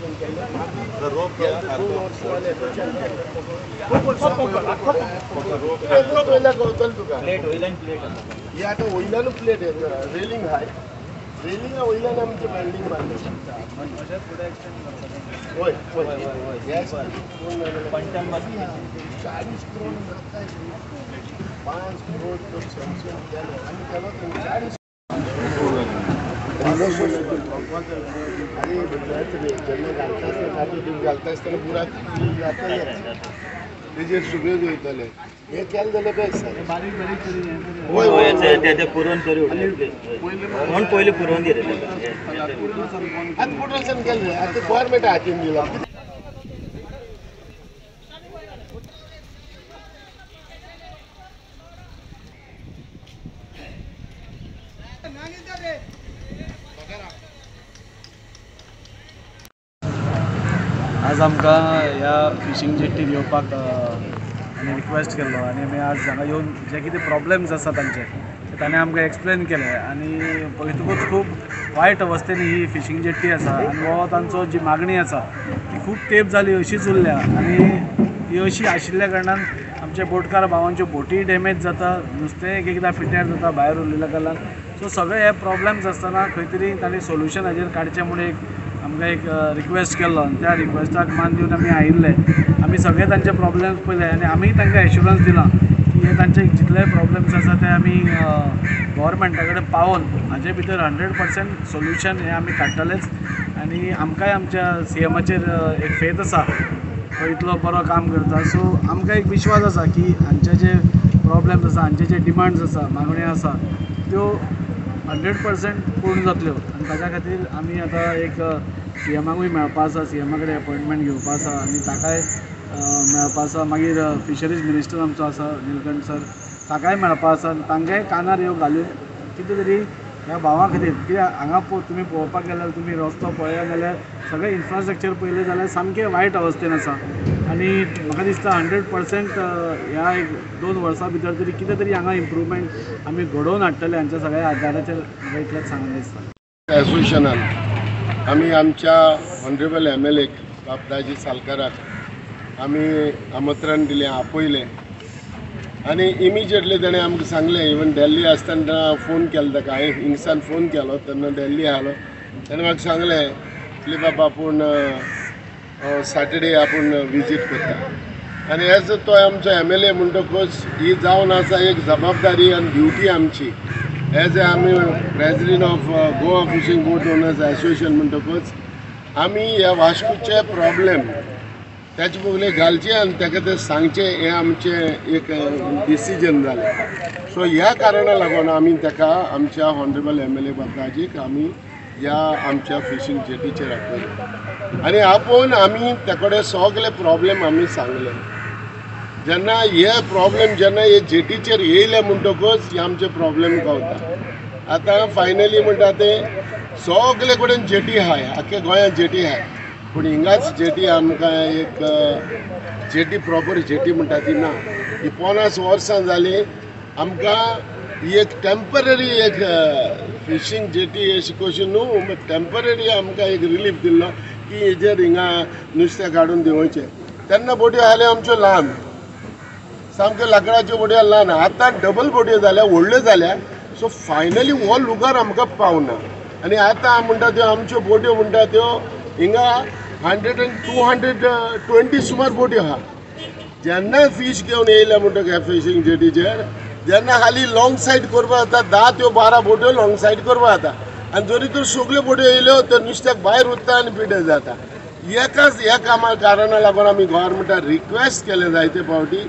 explain केलं दोन वर्षवाले तुका हे आता वयल्यान प्लेट रेलिंग हाय रेलिंग वयल्यान आमचे बिल्डिंग बांधले होय होय 40 करोड 5 करोड तो सँक्शन केलं आणि त्याला 40 घालता आसतना बुराक तेजेर सुबेज वयतले हे केलें जाल्यार बेस्ट पुरवण करूं म्हणून पयलीं पुरवण दिलें आतां पोटलसान केलें आतां गव्हर्मेंट हातीन दिला आज आमकां ह्या फिशींग जेट्टीन येवपाक आनी रिक्वेस्ट केल्लो आनी आमी आज हांगा येवन जे कितें प्रॉब्लेम्स आसा तांचे ताणें आमकां एक्सप्लेन केले आनी पळयतकूच खूब वायट अवस्थेन ही फिशींग जेट्टी आसा आनी हो तांचो जी मागणी आसा ती खूब तेंप जाली अशीच उरल्या आनी ती अशी आशिल्ल्या कारणान आमच्या बोटकार भावांच्यो बोटी डॅमेज जाता नुस्तें एक एकदां पिट्यार जाता भायर उरलेल्या कारणान सो सगळे हे प्रॉब्लेम्स आसतना खंय तरी ताणें सोल्युशन हाजेर काडचें म्हणून आमकां एक रिक्वेस्ट केल्लो आनी त्या रिक्वेस्टाक मान दिवन आमी आयिल्ले आमी सगळे तांचे प्रॉब्लेम्स पळयले आनी आमी तांकां एश्युरन्स दिला की हे तांचे जितले प्रॉब्लेम्स आसा ते आमी गव्हर्मेंटा कडेन पावोवन हाजे भितर 100% सोल्युशन हे आमी काडटलेच आनी आमकांय आमच्या CMचेर एक फेथ आसा तो इतलो बरो काम करता सो आमकां एक विश्वास आसा की हांचे जे प्रॉब्लेम्स आसा हांचे जे डिमांड्स आसा मागण्यो आसा त्यो 100% पूर्ण जातल्यो आनी ताच्या खातीर आमी आतां एक CMकूय मेळपा आसा CMा कडेन अपॉयंटमेंट घेवपा आसा आनी ताकाय मेळपा आसा मागीर फिशरीज मिनिस्टर आमचो आसा निलकंठ सर ताकाय मेळपा आसा आनी तांकांय कानार ह्यो घालून कितें तरी ह्या भावां खातीर कित्याक हांगा तुमी पळोवपाक गेल्यार तुमी रस्तो पळयला जाल्यार सगळें इन्फ्रास्ट्रक्चर पळयलें जाल्यार सामकें वायट अवस्थेन आसा आनी म्हाका दिसता 100% ह्या एक 2 वर्सां भितर तरी कितें तरी हांगा इम्प्रूवमेंट आमी घडोवन हाडटले हांच्या सगळ्या आदाराचेर म्हाका इतलेंच सांगून दिसता एसोसिएशनान आमी आमच्या ऑनरेबल MLA बापदाजी सालकाराक आमी आमंत्रण दिलें आपयलें आनी इमिजिएटली ताणें आमकां सांगलें इवन दिल्ली आसतना फोन केलो ताका हांवें हिंगसान फोन केलो तेन्ना दिल्ली आलो ताणें म्हाका सांगलें की बाबा आपूण सॅटर्डे आपूण विजीट करता आनी एज तो आमचो MLA म्हणटकूच ही जावन आसा एक जबाबदारी आनी ड्युटी आमची एज आमी president of Goa fishing boat owners association म्हणटकूच आमी ह्या वास्कोचे प्रॉब्लेम त्याचे पयलीं घालचें आनी ताका तें सांगचें हें आमचें एक डिसिजन जालें सो ह्या कारणा लागून आमी ताका आमच्या ऑनरेबल MLA बाबाजीक आमी ह्या आमच्या फिशींग जेटीचेर आपयलें आनी आपोवन आमी ते कडेन सगळे प्रॉब्लेम आमी सांगले जेन्ना हे प्रॉब्लेम जेन्ना हे जेटीचेर येयले म्हणटकूच हे आमचे प्रॉब्लेम गावता आतां फायनली म्हणटा ते सगळे कडेन जेटी आहाय आख्या गोंयांत जेटी आहाय पूण हिंगाच जेटी आमकां एक जेटी प्रॉपर जेटी म्हणटा ती ना ही 50 वर्सां जालीं आमकां ही एक टेम्पररी एक फिशींग जेटी अशी कशी न्हू टेम्पररी आमकां एक रिलीफ दिल्लो की हेजेर हिंगा नुस्तें काडून दिवचें तेन्ना बोटयो आसल्यो आमच्यो ल्हान सामक्यो लाकडाच्यो बोटयो ल्हान आतां डबल बोटयो जाल्या व्हडल्यो जाल्या सो फायनली हो लुगार आमकां पावना आनी आतां म्हणटा त्यो आमच्यो बोटयो म्हणटा त्यो हिंगा 100 and 220 सुमार बोटयो आहा जेन्ना फीश घेवन येयल्या म्हणटकच ह्या फिशींग जेटीचेर जेन्ना हाली लॉंग सायड करपा जाता 10 त्यो 12 बोटयो लॉंग सायड करपा जाता आनी जरी तर सगळ्यो बोटयो येयल्यो तर नुस्त्याक भायर उरता आनी पिड्यार जाता ह्या कामा कारणाक लागून आमी गव्हर्मेंटाक रिक्वेस्ट केले जायते फावटी